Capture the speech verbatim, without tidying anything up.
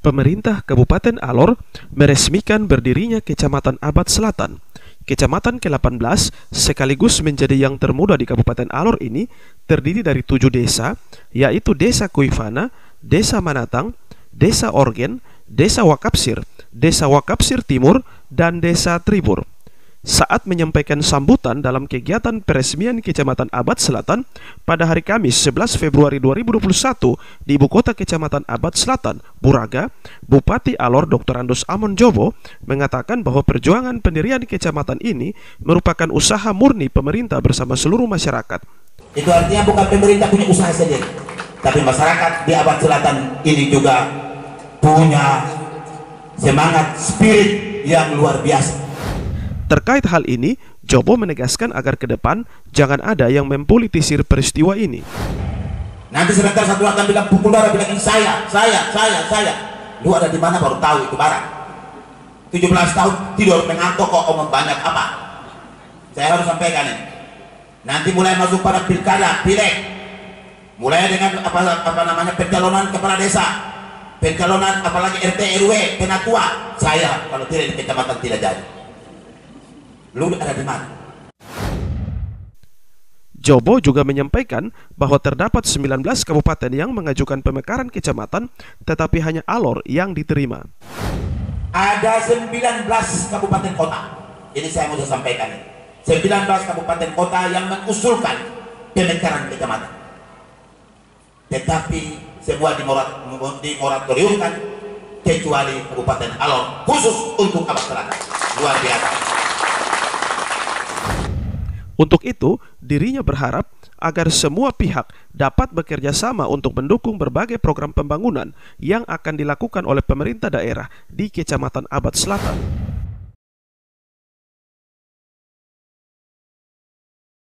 Pemerintah Kabupaten Alor meresmikan berdirinya Kecamatan Abad Selatan. Kecamatan ke delapan belas sekaligus menjadi yang termuda di Kabupaten Alor ini terdiri dari tujuh desa, yaitu Desa Kuifana, Desa Manatang, Desa Orgen, Desa Wakapsir, Desa Wakapsir Timur, dan Desa Tribur. Saat menyampaikan sambutan dalam kegiatan peresmian Kecamatan Abad Selatan pada hari Kamis sebelas Februari dua ribu dua puluh satu di Ibu Kota Kecamatan Abad Selatan, Buraga, Bupati Alor doktor Andus Amon Jobo mengatakan bahwa perjuangan pendirian kecamatan ini merupakan usaha murni pemerintah bersama seluruh masyarakat. Itu artinya bukan pemerintah punya usaha sendiri, tapi masyarakat di Abad Selatan ini juga punya semangat spirit yang luar biasa. Terkait hal ini, Jobo menegaskan agar ke depan jangan ada yang mempolitisir peristiwa ini. Nanti sebentar satu akan bilang pukul darah, bilang ini saya, saya, saya, saya. Lu ada di mana baru tahu itu barang. tujuh belas tahun tidur mengantuk kok omong banyak apa. Saya harus sampaikan ini. Nanti mulai masuk pada pilkada, pileg. Mulai dengan apa, apa namanya pencalonan kepala desa, pencalonan apalagi R T R W, penatua. Saya kalau tidak di kecamatan tidak jadi. Lu ada di mana? Jobo juga menyampaikan bahwa terdapat sembilan belas kabupaten yang mengajukan pemekaran kecamatan, tetapi hanya Alor yang diterima. Ada sembilan belas kabupaten kota. Ini saya mau sampaikan. sembilan belas kabupaten kota yang mengusulkan pemekaran kecamatan. Tetapi semua dimoratoriumkan kecuali Kabupaten Alor khusus untuk Abad Selatan. Luar biasa. Untuk itu, dirinya berharap agar semua pihak dapat bekerja sama untuk mendukung berbagai program pembangunan yang akan dilakukan oleh pemerintah daerah di Kecamatan Abad Selatan.